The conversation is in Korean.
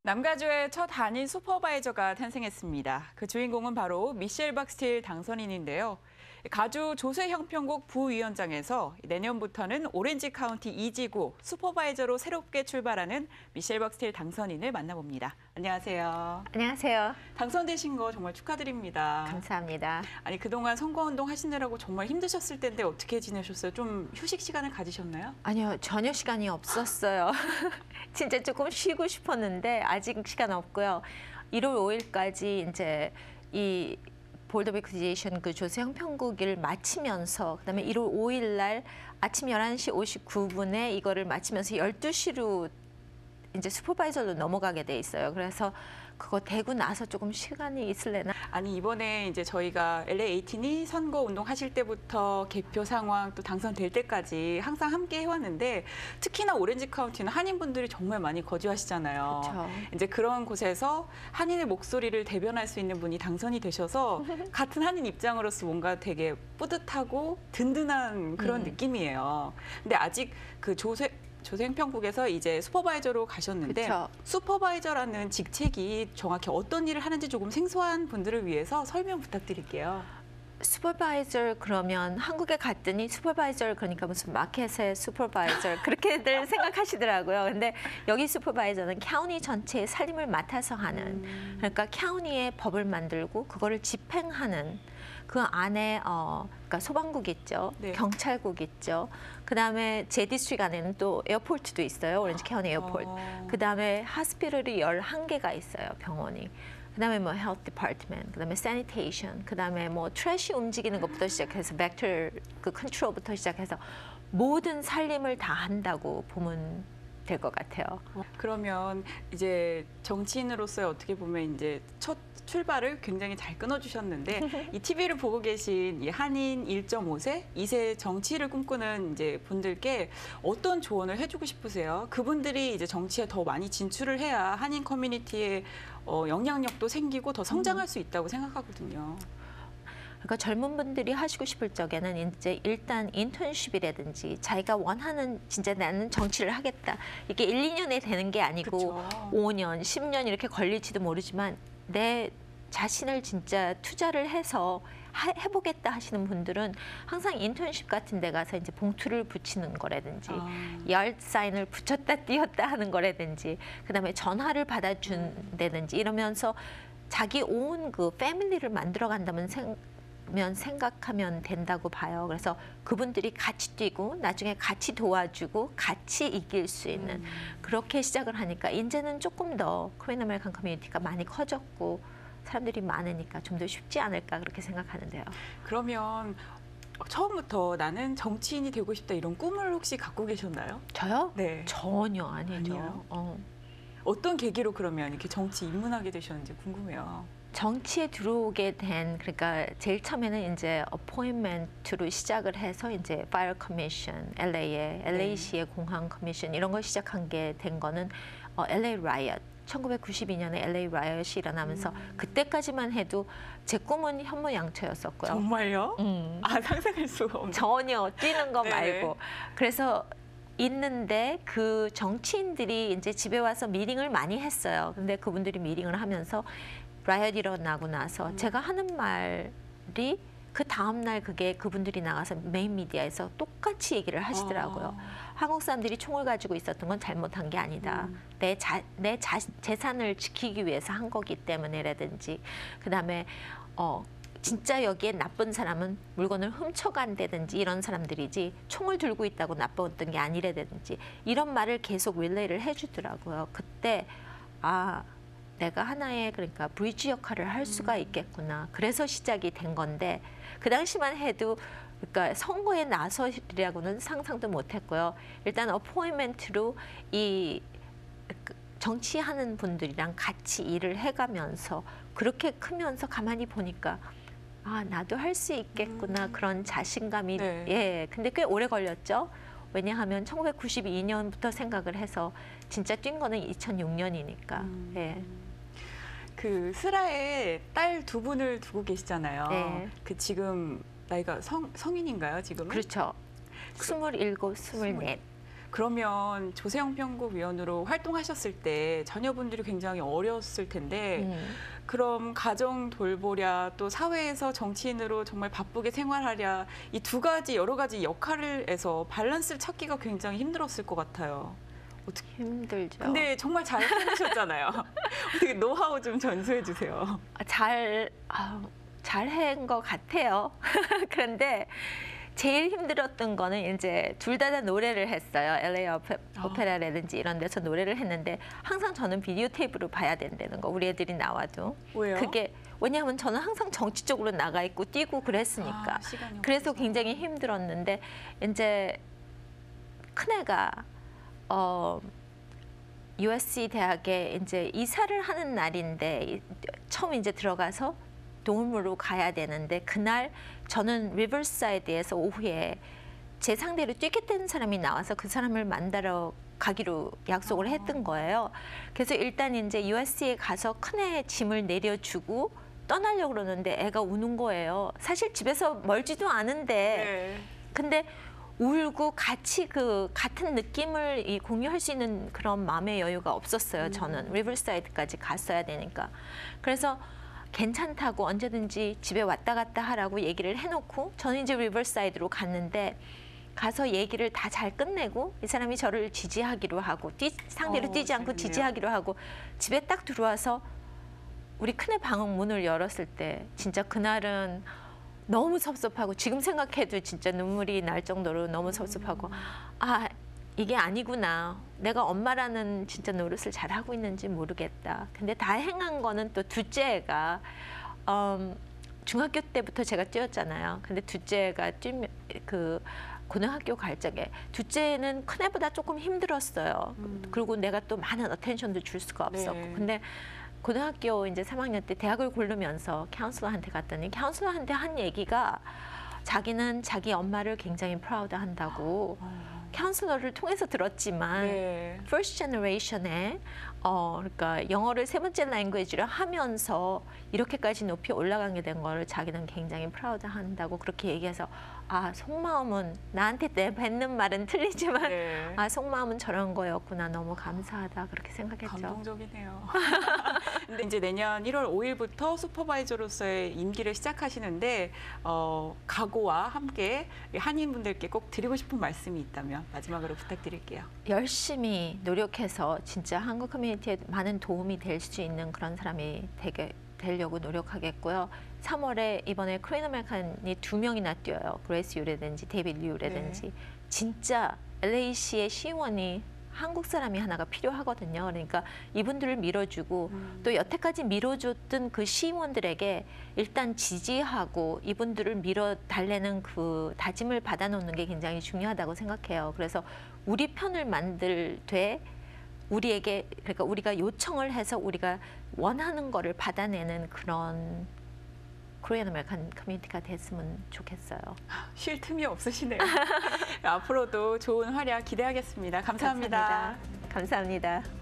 남가주의 첫 한인 슈퍼바이저가 탄생했습니다. 그 주인공은 바로 미셸 박스틸 당선인인데요. 가주 조세형평국 부위원장에서 내년부터는 오렌지 카운티 2지구 슈퍼바이저로 새롭게 출발하는 미셸 박스틸 당선인을 만나봅니다. 안녕하세요. 안녕하세요. 당선되신 거 정말 축하드립니다. 감사합니다. 아니 그동안 선거운동 하시느라고 정말 힘드셨을 텐데 어떻게 지내셨어요? 좀 휴식 시간을 가지셨나요? 아니요, 전혀 시간이 없었어요. 진짜 조금 쉬고 싶었는데 아직 시간 없고요. 1월 5일까지 이제 이 보드 오브 에퀴지에이션 그 조세형평국을 마치면서 그다음에 1월 5일 날 아침 11시 59분에 이거를 마치면서 12시로 이제 슈퍼바이저로 넘어가게 돼 있어요. 그래서 그거 되고 나서 조금 시간이 있을래나? 아니 이번에 이제 저희가 LA18이 선거 운동 하실 때부터 개표 상황 또 당선될 때까지 항상 함께 해왔는데 특히나 오렌지 카운티는 한인분들이 정말 많이 거주하시잖아요. 그렇죠. 이제 그런 곳에서 한인의 목소리를 대변할 수 있는 분이 당선이 되셔서 같은 한인 입장으로서 뭔가 되게 뿌듯하고 든든한 그런 느낌이에요. 근데 아직 그 조세형평국에서 이제 슈퍼바이저로 가셨는데 그쵸. 슈퍼바이저라는 직책이 정확히 어떤 일을 하는지 조금 생소한 분들을 위해서 설명 부탁드릴게요. 슈퍼바이저 그러면 한국에 갔더니 슈퍼바이저 그러니까 무슨 마켓의 슈퍼바이저 그렇게들 생각하시더라고요. 근데 여기 슈퍼바이저는 카운티 전체의 살림을 맡아서 하는 그러니까 카운티의 법을 만들고 그거를 집행하는 그 안에 그러니까 소방국 있죠, 네. 경찰국 있죠. 그다음에 제 디스트릭 안에는 또 에어포트도 있어요, 오렌지 카운티 에어포트. 그다음에 하스피털이 11개가 있어요, 병원이. 그다음에 뭐 헬스 디파트먼트, 그다음에 세니테이션, 그다음에 뭐 트래시 움직이는 것부터 시작해서 벡터 그 컨트롤부터 시작해서 모든 살림을 다 한다고 보면 될 것 같아요. 그러면 이제 정치인으로서의 어떻게 보면 이제 첫 출발을 굉장히 잘 끊어주셨는데 이 TV를 보고 계신 이 한인 1.5세, 2세 정치를 꿈꾸는 이제 분들께 어떤 조언을 해주고 싶으세요? 그분들이 이제 정치에 더 많이 진출을 해야 한인 커뮤니티에 영향력도 생기고 더 성장할 수 있다고 생각하거든요. 그러니까 젊은 분들이 하시고 싶을 적에는 이제 일단 인턴십이라든지 자기가 원하는 진짜 나는 정치를 하겠다. 이게 1, 2년에 되는 게 아니고 그쵸. 5년, 10년 이렇게 걸릴지도 모르지만 내 자신을 진짜 투자를 해서 해보겠다 하시는 분들은 항상 인턴십 같은 데 가서 이제 봉투를 붙이는 거라든지 열 사인을 붙였다 띄었다 하는 거라든지 그다음에 전화를 받아준다든지 이러면서 자기 온 그 패밀리를 만들어 간다면 생각하면 된다고 봐요. 그래서 그분들이 같이 뛰고 나중에 같이 도와주고 같이 이길 수 있는 그렇게 시작을 하니까 이제는 조금 더 코리안 아메리칸 커뮤니티가 많이 커졌고 사람들이 많으니까 좀 더 쉽지 않을까 그렇게 생각하는데요. 그러면 처음부터 나는 정치인이 되고 싶다 이런 꿈을 혹시 갖고 계셨나요? 저요? 네. 전혀 아니죠. 아니에요? 어떤 계기로 그러면 이렇게 정치 입문하게 되셨는지 궁금해요. 정치에 들어오게 된 그러니까 제일 처음에는 이제 어포인먼트로 시작을 해서 이제 파이어 커미션, LA시의 공항 커미션 이런 걸 시작한 게 된 거는 LA 라이엇 1992년에 LA 라이엇이 일어나면서 그때까지만 해도 제 꿈은 현모양처였었고요. 정말요? 아 상상할 수가 없네. 전혀 뛰는 거 네네. 말고 그래서 있는데 그 정치인들이 이제 집에 와서 미팅을 많이 했어요. 근데 그분들이 미팅을 하면서 라이엇 일어나고 나서 제가 하는 말이 그 다음날 그게 그분들이 나가서 메인 미디어에서 똑같이 얘기를 하시더라고요. 한국 사람들이 총을 가지고 있었던 건 잘못한 게 아니다. 내 재산을 지키기 위해서 한 거기 때문에라든지 그다음에 진짜 여기에 나쁜 사람은 물건을 훔쳐간다든지 이런 사람들이지 총을 들고 있다고 나빴던 게 아니라든지 이런 말을 계속 릴레이를 해주더라고요. 그때 내가 하나의 그러니까 브리지 역할을 할 수가 있겠구나. 그래서 시작이 된 건데 그 당시만 해도 그러니까 선거에 나서리라고는 상상도 못했고요. 일단 어포인먼트로 이 정치하는 분들이랑 같이 일을 해가면서 그렇게 크면서 가만히 보니까 나도 할 수 있겠구나 그런 자신감이 네. 예. 근데 꽤 오래 걸렸죠. 왜냐하면 1992년부터 생각을 해서 진짜 뛴 거는 2006년이니까. 예. 그 슬아에 딸 2분을 두고 계시잖아요. 네. 그 지금 나이가 성인인가요 지금은? 그렇죠. 27, 24. 그러면 조세영 편곡위원으로 활동하셨을 때 자녀분들이 굉장히 어렸을 텐데 그럼 가정 돌보랴 또 사회에서 정치인으로 정말 바쁘게 생활하랴 이 두 가지 여러 가지 역할을 해서 밸런스를 찾기가 굉장히 힘들었을 것 같아요. 어떻게? 힘들죠. 근데 정말 잘 해내셨잖아요. 어떻게 노하우 좀 전수해 주세요. 잘한 것 같아요. 그런데 제일 힘들었던 거는 이제 둘 다 노래를 했어요. LA 오페라라든지 이런 데서 노래를 했는데 항상 저는 비디오 테이프로 봐야 된다는 거. 우리 애들이 나와도. 왜요? 그게 왜냐하면 저는 항상 정치 쪽으로 나가 있고 뛰고 그랬으니까. 시간이 그래서 없어서. 굉장히 힘들었는데 이제 큰애가 USC 대학에 이제 이사를 하는 날인데 처음 이제 들어가서 동물로 가야 되는데 그날 저는 리버사이드에서 오후에 제 상대로 뛰겠다는 사람이 나와서 그 사람을 만나러 가기로 약속을 했던 거예요. 그래서 일단 이제 USC에 가서 큰애 짐을 내려주고 떠나려고 그러는데 애가 우는 거예요. 사실 집에서 멀지도 않은데 네. 근데 울고 같이 그 같은 느낌을 공유할 수 있는 그런 마음의 여유가 없었어요. 저는 리버사이드까지 갔어야 되니까. 그래서 괜찮다고 언제든지 집에 왔다 갔다 하라고 얘기를 해놓고 저는 이제 리버사이드로 갔는데 가서 얘기를 다 잘 끝내고 이 사람이 저를 지지하기로 하고 상대로 뛰지 않고 재밌네요. 지지하기로 하고 집에 딱 들어와서 우리 큰애 방 문을 열었을 때 진짜 그날은 너무 섭섭하고 지금 생각해도 진짜 눈물이 날 정도로 너무 섭섭하고 이게 아니구나. 내가 엄마라는 진짜 노릇을 잘하고 있는지 모르겠다. 근데 다행한 거는 또 둘째 애가 중학교 때부터 제가 뛰었잖아요. 근데 둘째 애가 그 고등학교 갈 적에 둘째는 큰애보다 조금 힘들었어요. 그리고 내가 또 많은 어텐션도 줄 수가 없었고. 네. 근데 고등학교 이제 3학년 때 대학을 고르면서 카운슬러한테 갔더니 카운슬러한테 한 얘기가 자기는 자기 엄마를 굉장히 프라우드 한다고 카운슬러를 통해서 들었지만 네. first generation에 그러니까 영어를 세 번째 랭귀지를 하면서 이렇게까지 높이 올라가게 된 거를 자기는 굉장히 프라우드 한다고 그렇게 얘기해서 속마음은 나한테 내뱉는 말은 틀리지만 네. 속마음은 저런 거였구나. 너무 감사하다. 그렇게 생각했죠. 감동적이네요. 근데 이제 내년 1월 5일부터 슈퍼바이저로서의 임기를 시작하시는데 각오와 함께 한인분들께 꼭 드리고 싶은 말씀이 있다면 마지막으로 부탁드릴게요. 열심히 노력해서 진짜 한국 커뮤니티에 많은 도움이 될 수 있는 그런 사람이 되려고 노력하겠고요. 3월에 이번에 코리안 아메리칸이 2명이나 뛰어요. 그레이스 유라든지 데이비드 류라든지. 네. 진짜 LA시의 시의원이 한국 사람이 하나가 필요하거든요. 그러니까 이분들을 밀어주고 또 여태까지 밀어줬던 그 시의원들에게 일단 지지하고 이분들을 밀어달래는 그 다짐을 받아놓는 게 굉장히 중요하다고 생각해요. 그래서 우리 편을 만들 돼 우리에게 그러니까 우리가 요청을 해서 우리가 원하는 거를 받아내는 그런 코리안 아메리칸 커뮤니티가 됐으면 좋겠어요. 쉴 틈이 없으시네요. 앞으로도 좋은 활약 기대하겠습니다. 감사합니다. 감사합니다.